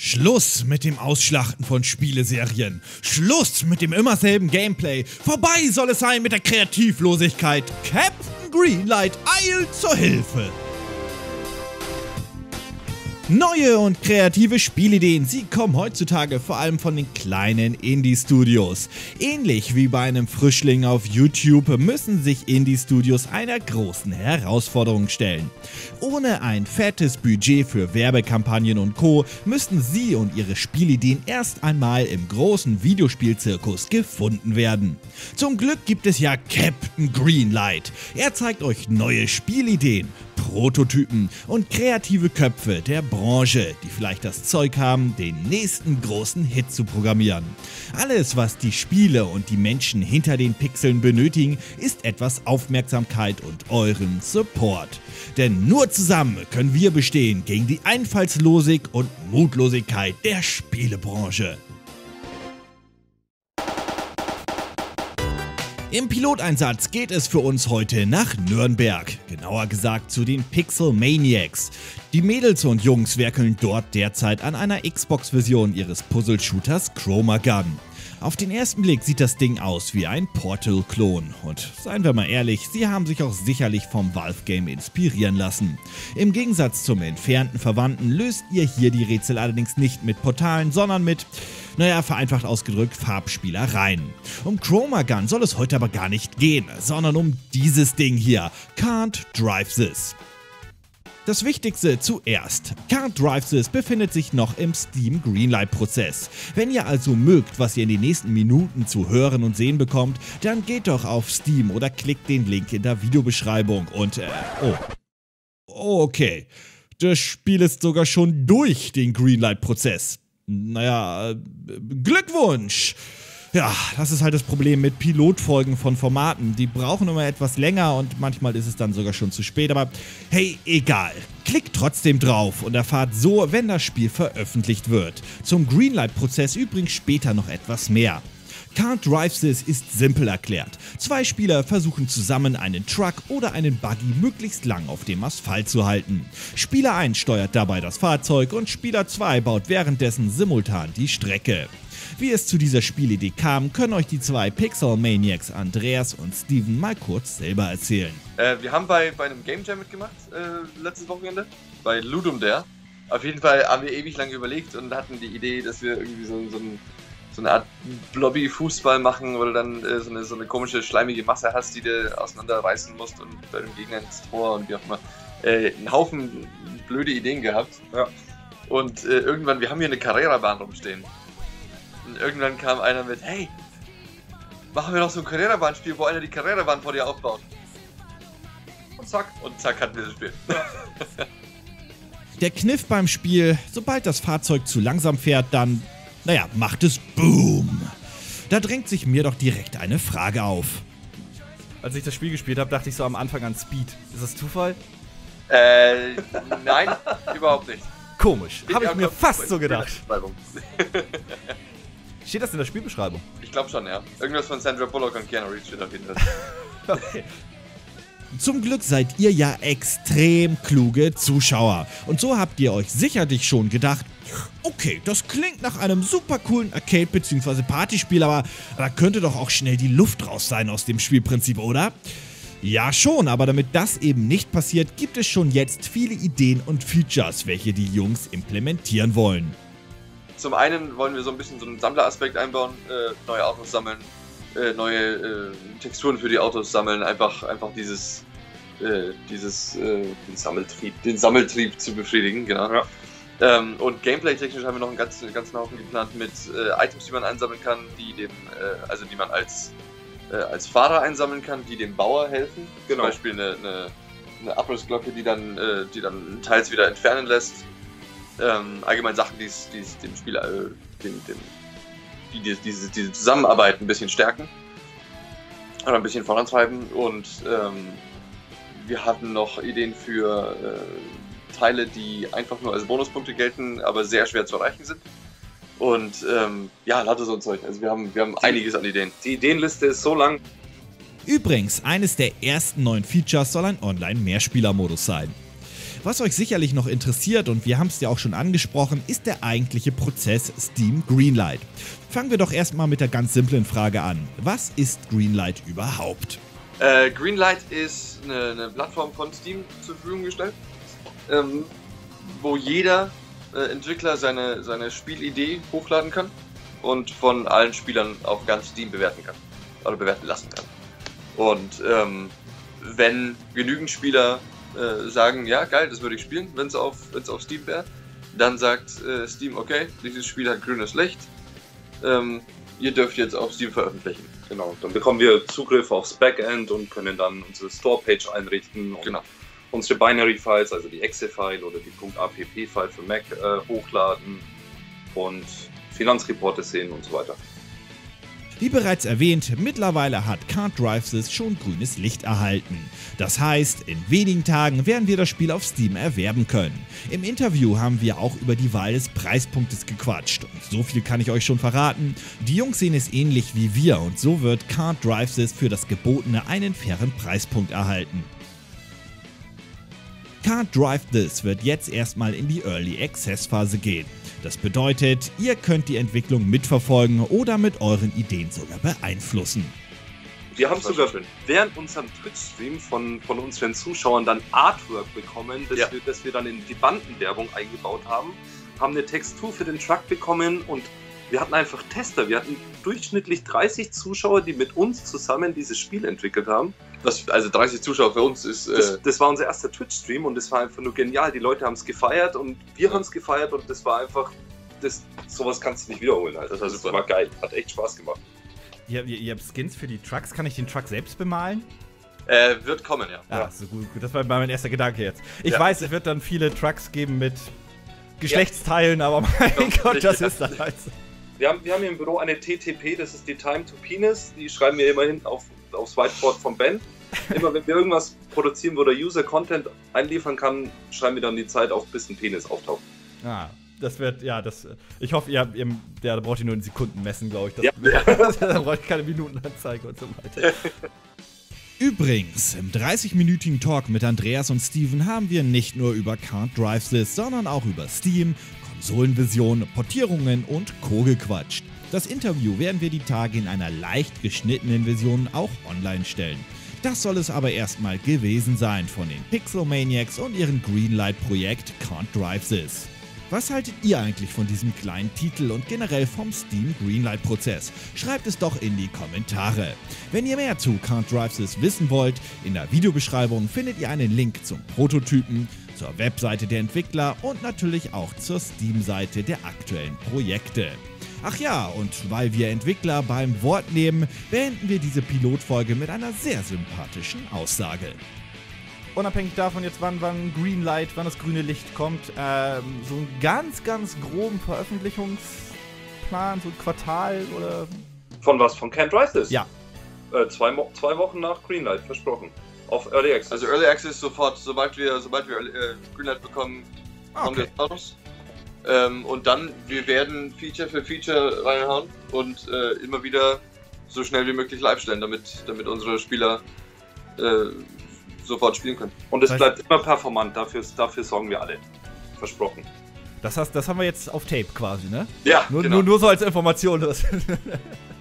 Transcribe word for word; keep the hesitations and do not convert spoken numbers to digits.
Schluss mit dem Ausschlachten von Spieleserien. Schluss mit dem immer selben Gameplay. Vorbei soll es sein mit der Kreativlosigkeit. Captain Greenlight eilt zur Hilfe. Neue und kreative Spielideen, sie kommen heutzutage vor allem von den kleinen Indie-Studios. Ähnlich wie bei einem Frischling auf YouTube müssen sich Indie-Studios einer großen Herausforderung stellen. Ohne ein fettes Budget für Werbekampagnen und Co. müssten sie und ihre Spielideen erst einmal im großen Videospielzirkus gefunden werden. Zum Glück gibt es ja Captain Greenlight. Er zeigt euch neue Spielideen, Prototypen und kreative Köpfe der Branche, die vielleicht das Zeug haben, den nächsten großen Hit zu programmieren. Alles, was die Spiele und die Menschen hinter den Pixeln benötigen, ist etwas Aufmerksamkeit und euren Support. Denn nur zusammen können wir bestehen gegen die Einfallslosigkeit und Mutlosigkeit der Spielebranche. Im Piloteinsatz geht es für uns heute nach Nürnberg, genauer gesagt zu den Pixel Maniacs. Die Mädels und Jungs werkeln dort derzeit an einer Xbox-Version ihres Puzzle-Shooters Chroma Gun. Auf den ersten Blick sieht das Ding aus wie ein Portal-Klon und seien wir mal ehrlich, sie haben sich auch sicherlich vom Valve-Game inspirieren lassen. Im Gegensatz zum entfernten Verwandten löst ihr hier die Rätsel allerdings nicht mit Portalen, sondern mit, naja, vereinfacht ausgedrückt, Farbspielereien. Um Chroma Gun soll es heute aber gar nicht gehen, sondern um dieses Ding hier, Can't Drive This. Das Wichtigste zuerst. Can't Drive This befindet sich noch im Steam Greenlight-Prozess. Wenn ihr also mögt, was ihr in den nächsten Minuten zu hören und sehen bekommt, dann geht doch auf Steam oder klickt den Link in der Videobeschreibung und äh, oh. Okay, das Spiel ist sogar schon durch den Greenlight-Prozess. Naja, äh, Glückwunsch! Ja, das ist halt das Problem mit Pilotfolgen von Formaten. Die brauchen immer etwas länger und manchmal ist es dann sogar schon zu spät. Aber hey, egal. Klickt trotzdem drauf und erfahrt so, wenn das Spiel veröffentlicht wird. Zum Greenlight-Prozess übrigens später noch etwas mehr. Can't Drive This ist simpel erklärt. Zwei Spieler versuchen zusammen einen Truck oder einen Buggy möglichst lang auf dem Asphalt zu halten. Spieler eins steuert dabei das Fahrzeug und Spieler zwei baut währenddessen simultan die Strecke. Wie es zu dieser Spielidee kam, können euch die zwei Pixel Maniacs Andreas und Steven mal kurz selber erzählen. Äh, wir haben bei, bei einem Game Jam mitgemacht, äh, letztes Wochenende, bei Ludum Dare. Auf jeden Fall haben wir ewig lang überlegt und hatten die Idee, dass wir irgendwie so, so, ein, so eine Art Blobby-Fußball machen, wo du dann äh, so, eine, so eine komische, schleimige Masse hast, die du auseinanderreißen musst und bei dem Gegner ins Tor und wie auch immer. Äh, einen Haufen blöde Ideen gehabt. Ja. Und äh, irgendwann, wir haben hier eine Carrera-Bahn rumstehen. Und irgendwann kam einer mit, hey, machen wir doch so ein Carrera-Bahn-Spiel, wo einer die Carrera-Bahn vor dir aufbaut. Und zack, und zack hatten wir das Spiel. Der Kniff beim Spiel, sobald das Fahrzeug zu langsam fährt, dann, naja, macht es Boom. Da drängt sich mir doch direkt eine Frage auf. Als ich das Spiel gespielt habe, dachte ich so am Anfang an Speed. Ist das Zufall? Äh, nein, überhaupt nicht. Komisch, habe ich mir fast so gedacht. Steht das in der Spielbeschreibung? Ich glaube schon, ja. Irgendwas von Sandra Bullock und Keanu Reeves steht auf jeden Fall. Okay. Zum Glück seid ihr ja extrem kluge Zuschauer. Und so habt ihr euch sicherlich schon gedacht, okay, das klingt nach einem super coolen Arcade- bzw. Partyspiel, aber da könnte doch auch schnell die Luft raus sein aus dem Spielprinzip, oder? Ja schon, aber damit das eben nicht passiert, gibt es schon jetzt viele Ideen und Features, welche die Jungs implementieren wollen. Zum einen wollen wir so ein bisschen so einen Sammleraspekt einbauen, äh, neue Autos sammeln, äh, neue äh, Texturen für die Autos sammeln, einfach, einfach dieses, äh, dieses äh, den Sammeltrieb, den Sammeltrieb zu befriedigen, genau. Ja. Ähm, und Gameplay-technisch haben wir noch einen ganzen, ganzen Haufen geplant mit äh, Items, die man einsammeln kann, die dem, äh, also die man als, äh, als Fahrer einsammeln kann, die dem Bauer helfen. Genau. Zum Beispiel eine, eine, eine Abrissglocke, die dann, äh, die dann teils wieder entfernen lässt. Ähm, allgemein Sachen, die es dem Spieler, äh, dem, dem, die, die diese, diese Zusammenarbeit ein bisschen stärken oder ein bisschen vorantreiben. Und ähm, wir hatten noch Ideen für äh, Teile, die einfach nur als Bonuspunkte gelten, aber sehr schwer zu erreichen sind. Und ähm, ja, lauter so ein Zeug. Also wir haben, wir haben einiges an Ideen. Die Ideenliste ist so lang. Übrigens, eines der ersten neuen Features soll ein Online-Mehrspieler-Modus sein. Was euch sicherlich noch interessiert, und wir haben es ja auch schon angesprochen, ist der eigentliche Prozess Steam Greenlight. Fangen wir doch erstmal mit der ganz simplen Frage an. Was ist Greenlight überhaupt? Äh, Greenlight ist eine, eine Plattform von Steam zur Verfügung gestellt, ähm, wo jeder äh, Entwickler seine, seine Spielidee hochladen kann und von allen Spielern auf ganz Steam bewerten kann oder bewerten lassen kann. Und ähm, wenn genügend Spieler äh, sagen, ja geil, das würde ich spielen, wenn es auf, wenn's auf Steam wäre, dann sagt äh, Steam, okay, dieses Spiel hat grünes Licht, ähm, ihr dürft jetzt auf Steam veröffentlichen. Genau, dann bekommen wir Zugriff aufs Backend und können dann unsere Store-Page einrichten und Genau. unsere Binary-Files, also die .exe-File oder die .app-File für Mac äh, hochladen und Finanzreporte sehen und so weiter. Wie bereits erwähnt, mittlerweile hat Can't Drive This schon grünes Licht erhalten. Das heißt, in wenigen Tagen werden wir das Spiel auf Steam erwerben können. Im Interview haben wir auch über die Wahl des Preispunktes gequatscht. Und so viel kann ich euch schon verraten. Die Jungs sehen es ähnlich wie wir und so wird Can't Drive This für das Gebotene einen fairen Preispunkt erhalten. Can't Drive This wird jetzt erstmal in die Early Access Phase gehen. Das bedeutet, ihr könnt die Entwicklung mitverfolgen oder mit euren Ideen sogar beeinflussen. Wir haben Das war sogar schön. während unserem Twitch-Stream von, von unseren Zuschauern dann Artwork bekommen, das, Ja. wir, das wir dann in die Bandenwerbung eingebaut haben, haben eine Textur für den Truck bekommen und wir hatten einfach Tester. Wir hatten durchschnittlich dreißig Zuschauer, die mit uns zusammen dieses Spiel entwickelt haben. Das, also dreißig Zuschauer für uns ist... Äh, Das, das war unser erster Twitch-Stream und das war einfach nur genial. Die Leute haben es gefeiert und wir haben es gefeiert und das war einfach, das, sowas kannst du nicht wiederholen. Alter. Das war Das super. war geil, hat echt Spaß gemacht. Ihr, ihr, ihr habt Skins für die Trucks. Kann ich den Truck selbst bemalen? äh, wird kommen, ja. Ja, so gut, gut. Das war mein erster Gedanke jetzt. Ich Ja. weiß, es wird dann viele Trucks geben mit Geschlechtsteilen, aber mein Ja, Gott, das richtig. ist dann halt so. Wir haben, wir haben hier im Büro eine T T P, das ist die Time to Penis. Die schreiben wir immerhin auf, aufs Whiteboard vom Ben. Immer wenn wir irgendwas produzieren, wo der User Content einliefern kann, schreiben wir dann die Zeit auf, bis ein Penis auftaucht. Ah, das wird, ja, das. Ich hoffe, ihr, ihr der, da braucht ihr nur in Sekunden messen, glaube ich. Das, Ja. da braucht ihr keine Minutenanzeige und so weiter. Übrigens, im dreißig-minütigen Talk mit Andreas und Steven haben wir nicht nur über Can't Drive This, sondern auch über Steam, Konsolenvisionen, Portierungen und Co. gequatscht. Das Interview werden wir die Tage in einer leicht geschnittenen Version auch online stellen. Das soll es aber erstmal gewesen sein von den Pixelmaniacs und ihrem Greenlight-Projekt Can't Drive This. Was haltet ihr eigentlich von diesem kleinen Titel und generell vom Steam Greenlight-Prozess? Schreibt es doch in die Kommentare. Wenn ihr mehr zu Can't Drive This wissen wollt, in der Videobeschreibung findet ihr einen Link zum Prototypen, zur Webseite der Entwickler und natürlich auch zur Steam-Seite der aktuellen Projekte. Ach ja, und weil wir Entwickler beim Wort nehmen, beenden wir diese Pilotfolge mit einer sehr sympathischen Aussage. Unabhängig davon jetzt, wann, wann Greenlight, wann das grüne Licht kommt, ähm, so einen ganz, ganz groben Veröffentlichungsplan, so ein Quartal oder... Von was? Von Can't Drive This? Ja. Äh, zwei, Mo- zwei Wochen nach Greenlight, versprochen. Auf Early Access. Also Early Access sofort, sobald wir, sobald wir äh, Greenlight bekommen, kommen Okay. wir raus. Ähm, und dann, wir werden Feature für Feature reinhauen und äh, immer wieder so schnell wie möglich live stellen, damit, damit unsere Spieler äh, sofort spielen können. Und es Das heißt- bleibt immer performant, dafür, dafür sorgen wir alle. Versprochen. Das, hast, das haben wir jetzt auf Tape quasi, ne? Ja, Nur, genau. nur, nur so als Information. Das